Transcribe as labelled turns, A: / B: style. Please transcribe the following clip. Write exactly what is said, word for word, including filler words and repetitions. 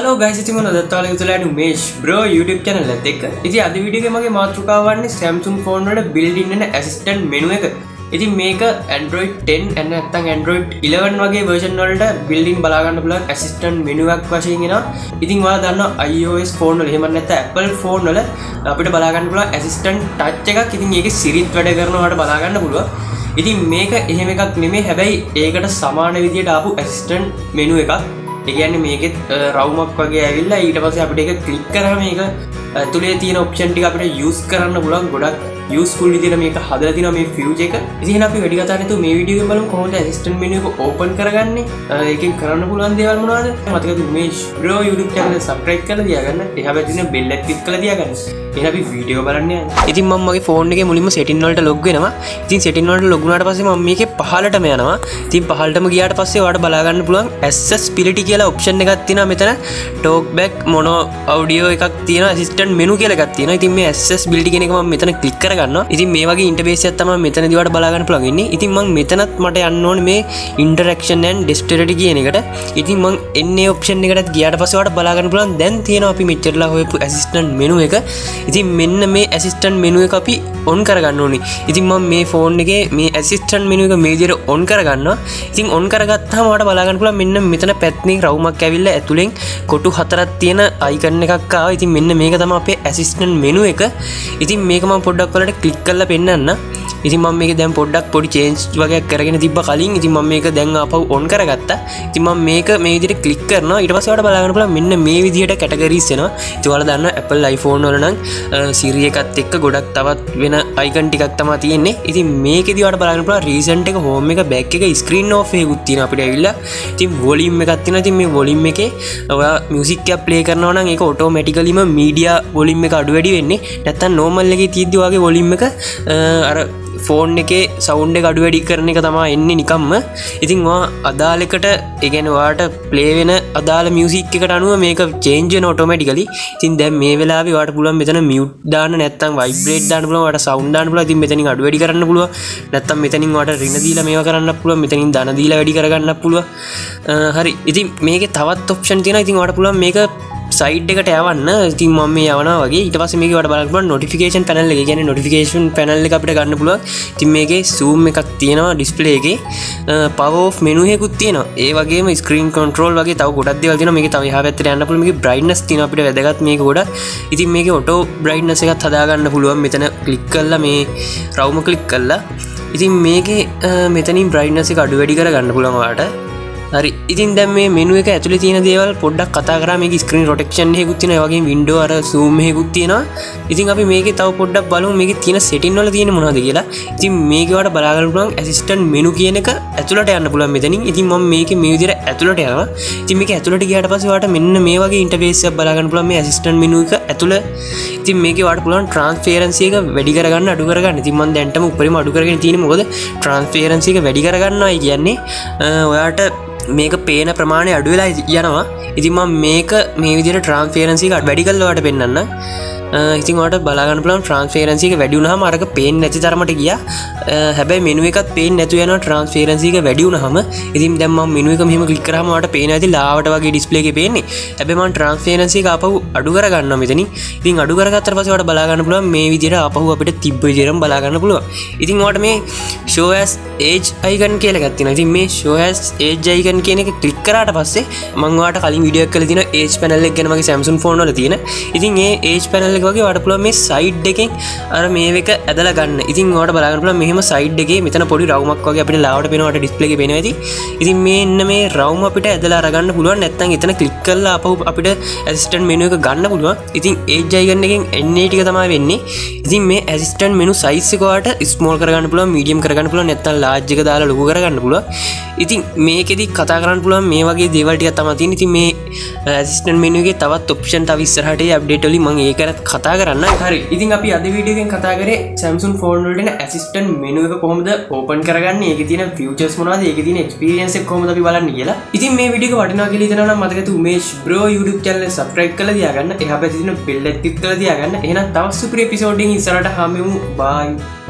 A: Hello guys, it's Umesh bro YouTube channel එකත් එක්ක. ඉතින් අද වීඩියෝ එකේ මගේ මාතෘකාව වන්නේ Samsung phone වල built in වෙන assistant menu එක. ඉතින් මේක Android ten and නැත්නම් Android eleven වගේ version වලට built in බලා ගන්න පුළුවන් assistant menu එකක් වශයෙන් එනවා. ඉතින් ඔයාලා දන්නවා iOS phone වල එහෙම නැත්නම් Apple phone වල අපිට බලා ගන්න පුළුවන් assistant touch එකක්. ඉතින් ඒකේ Siriත් වැඩ කරනවාට බලා ගන්න පුළුවන්. ඉතින් මේක එහෙම එකක් නෙමෙයි, හැබැයි ඒකට සමාන විදියට ආපු assistant menu එකක්. ඒ කියන්නේ මේකෙත් රවුමක් වගේ ඇවිල්ලා ඊට පස්සේ අපිට ඒක ක්ලික් කරාම මේක ඇතුලේ තියෙන ඔප්ෂන් ටික අපිට යූස් කරන්න පුළුවන්. ගොඩක් යූස්ෆුල් විදියට මේක හදලා තිනවා මේ ෆියුචර් එක. ඉතින් අපි වැඩි කතා නැතුව මේ වීඩියෝ එකෙන් බලමු කොහොමද assistant menu එක ඕපන් කරගන්නේ. ඒකෙන් කරන්න පුළුවන් දේවල් මොනවද? මතකද Umesh bro YouTube channel එක subscribe කරලා තියාගන්න. එහා පැත්තේ තියෙන bell එක click කරලා තියාගන්න. එහෙනම් අපි වීඩියෝ බලන්න යන්න. ඉතින් මම මගේ ෆෝන් එකේ මුලින්ම setting වලට log වෙනවා. ඉතින් setting වලට log වුණාට පස්සේ මම මේකේ පහළටම යනවා. ඉතින් පහළටම ගියාට පස්සේ ඔයාලට බලා ගන්න පුළුවන් accessibility කියලා option එකක් තියෙනවා මෙතන. talkback mono audio එකක් තියෙනවා, assistant menu කියලා එකක් තියෙනවා. ඉතින් මේ accessibility කියන එක මම මෙතන click කරගන්නවා. ඉතින් මේ වගේ interface එකක් තමයි මෙතනදී ඔයාලට බලා ගන්න පුළුවන් ඉන්නේ. ඉතින් මම මෙතනත් මට යන්න ඕනේ මේ interaction and dexterity කියන එකට. ඉතින් මම එන්නේ option එකටත් ගියාට පස්සේ ඔයාලට බලා ගන්න පුළුවන් දැන් තියෙනවා අපි මෙච්චරලා හොයපු assistant menu එක. ඉතින් මෙන්න මේ assistant menu එක අපි on කරගන්න ඕනේ. ඉතින් මම මේ phone එකේ මේ assistant menu එක මේ විදිහට on කරගන්නවා. ඉතින් on කරගත්තාම ඔයාලට බලා ගන්න පුළුවන් මෙන්න මෙතන පැත්තෙන් රවුමක් ඇවිල්ලා ඇතුලෙන් කොටු හතරක් තියෙන icon එකක් ආවා. ඉතින් මෙන්න මේක තමයි අපේ assistant menu එක. ඉතින් මේක මම පොඩ්ඩක් ඔයාලට click කරලා පෙන්නන්න. ඉතින් මම මේක දැන් පොඩ්ඩක් පොඩි change වගේක් කරගෙන තිබ්බා කලින්. ඉතින් මම මේක දැන් ආපහු on කරගත්තා. ඉතින් මම මේක මේ විදිහට click කරනවා. ඊට පස්සේ ඔයාලට බලා ගන්න පුළුවන් මෙන්න මේ විදිහට categories එනවා. ඉතින් ඔයාලා දන්නවා Apple iPhone වල නම් Siri එකත් එක්ක ගොඩක් තවත් වෙන icon ටිකක් තමයි තියෙන්නේ. ඉතින් මේකෙදි ඔයාලට බලා ගන්න පුළුවන් recent එක, home එක, back එක, screen off එකකුත් තියෙනවා අපිට ඇවිල්ලා. ඉතින් volume එකක් තියෙනවා. ඉතින් මේ volume එකේ ඔයා music එකක් play කරනවා නම් ඒක automaticallyම media volume එක අඩු වැඩි වෙන්නේ. නැත්තම් normal එකේ තියෙද්දි ඔයාගේ volume එක අර ෆෝන් එකේ සවුන්ඩ් එක අඩු වැඩි කරන එක තමයි එන්නේ නිකම්ම. ඉතින් ඔයා අදාළ එකට, ඒ කියන්නේ ඔයාට ප්ලේ වෙන අදාළ මියුසික් එකට අනුව මේක චේන්ජ් වෙන ඔටෝමැටිකලි. ඉතින් දැන් මේ වෙලාවේ ඔයාට පුළුවන් මෙතන මියුට් දාන්න, නැත්නම් වයිබ්‍රේට් දාන්න පුළුවන්, ඔයාට සවුන්ඩ් දාන්න පුළුවන්. ඉතින් මෙතනින් අඩු වැඩි කරන්න පුළුවන්. නැත්නම් මෙතනින් ඔයාට රින දීලා මේවා කරන්නත් පුළුවන්. මෙතනින් ධන දීලා වැඩි කරගන්නත් පුළුවන්. හරි. ඉතින් මේකේ තවත් ඔප්ෂන් තියෙනවා. ඉතින් ඔයාට පුළුවන් මේක සයිඩ් එකට යවන්න. ඉතින් මම මේ යවනවා වගේ. ඊට පස්සේ මේකේ වඩ බලන්න පුළුවන් notification panel එක. ඒ කියන්නේ notification panel එක අපිට ගන්න පුළුවන්. ඉතින් මේකේ zoom එකක් තියෙනවා display එකේ. power off menu එකකුත් තියෙනවා. ඒ වගේම screen control වගේ තව ගොඩක් දේවල් තියෙනවා. මේකේ තව එහා පැත්තට යන්න පුළුවන්. මේකේ brightness තියෙනවා අපිට වැදගත් මේක ගොඩක්. ඉතින් මේකේ auto brightness එකත් හදා ගන්න පුළුවන්. මෙතන click කරලා මේ රවුම click කරලා. ඉතින් මේකේ මෙතනින් brightness එක අඩු වැඩි කර ගන්න පුළුවන් ඔයාලට. හරි. ඉතින් දැන් මේ මෙනු එක ඇතුලේ තියෙන දේවල් පොඩ්ඩක් කතා කරා. මේකේ ස්ක්‍රීන් රොටේෂන් එකකුත් තියෙනවා. ඒ වගේම වින්ඩෝ අර zoom එකකුත් තියෙනවා. ඉතින් අපි මේකේ තව පොඩ්ඩක් බලමු මේකේ තියෙන setting වල තියෙන මොනවද කියලා. ඉතින් මේකේ වඩා බලා ගන්න පුළුවන් assistant menu කියන එක ඇතුලට යන්න පුළුවන් මෙතනින්. ඉතින් මම මේකේ මේ විදිහට ඇතුලට යනවා. ඉතින් මේක ඇතුලට ගියාට පස්සේ ඔයාලට මෙන්න මේ වගේ ඉන්ටර්ෆේස් එකක් බලා ගන්න පුළුවන් මේ assistant menu එක ඇතුළ. ඉතින් මේකේ ඔයාලට පුළුවන් transparency එක වැඩි කරගන්න, අඩු කරගන්න. ඉතින් මම දැන්ටම උඩරිම අඩු කරගෙන තියෙන්නේ මොකද transparency එක වැඩි කරගන්නවායි කියන්නේ ඔයාලට මේක පේන ප්‍රමාණය අඩු වෙලා යනවා. ඉතින් මම මේක මේ විදිහට transparency එක වැඩි කරලා ඔයාලට පෙන්නන්න. ඉතින් ඔයාලට බලා ගන්න පුළුවන් transparency එක වැඩි වුණාම අරක පේන්නේ නැති තරමට ගියා. හැබැයි menu එකත් පේන්නේ නැතු වෙනවා transparency එක වැඩි වුණාම. ඉතින් දැන් මම menu එක මෙහෙම click කරාම ඔයාලට පේන්නේ නැති ලාවට වගේ display එකේ පේන්නේ. හැබැයි මම transparency එක ආපහු අඩු කර ගන්නවා මෙතනින්. ඉතින් අඩු කරගත්තාට පස්සේ ඔයාලට බලා ගන්න පුළුවන් මේ විදිහට ආපහු අපිට තිබ්බ විදිහටම බලා ගන්න පුළුවන්. ඉතින් ඔයාලට මේ show as edge icon කියලා එකක් තියෙනවා. ඉතින් මේ show as edge icon කියන එක click කරාට පස්සේ මම ඔයාලට කලින් වීඩියෝ එකක් කරලා තියෙනවා edge panel එක ගැන මගේ Samsung phone වල තියෙන. ඉතින් මේ edge panel එක වගේ ඔයාලට පුළුවන් මේ side එකෙන් අර මේ එක ඇදලා ගන්න. ඉතින් ඔයාලට බලා ගන්න පුළුවන් මෙහෙම side එකේ මෙතන පොඩි රවුමක් වගේ අපිට ලාවට පේනවට display එකේ පේනවා. ඉතින් මේ ඉන්න මේ රවුම අපිට ඇදලා අරගන්න පුළුවන්. නැත්නම් එතන click කරලා අපහු අපිට assistant menu එක ගන්න පුළුවන්. ඉතින් edge icon එකෙන් එන්නේ ටික තමයි වෙන්නේ. ඉතින් මේ assistant menu size එක ඔයාලට small කරගන්න පුළුවන්, medium කරගන්න පුළුවන්, නැත්නම් large එක දාලා ලොකු කරගන්න පුළුවන්. ඉතින් මේකෙදි කතා කරන්න පුළුවන් මේ වගේ දේවල් ටිකක් තමයි තියෙන්නේ. ඉතින් මේ assistant menu එකේ තවත් option තව ඉස්සරහට ඒ update වලින් මම ඒක ගැන කතා කරන්න. හරි. ඉතින් අපි අද වීඩියෝ එකෙන් කතා කරේ Samsung phone වලට එන assistant menu එක කොහොමද open කරගන්නේ, ඒකේ තියෙන features මොනවද, ඒකේ තියෙන experience එක කොහොමද අපි බලන්නේ කියලා. ඉතින් මේ වීඩියෝ එක වටිනවා කියලා හිතනවා නම් මතක ඇති Umesh bro YouTube channel එක subscribe කරලා තියාගන්න. එහා පැත්තේ තියෙන bell එක click කරලා තියාගන්න. එහෙනම් තවත් super episode එකකින් ඉස්සරහට හම්බෙමු. bye.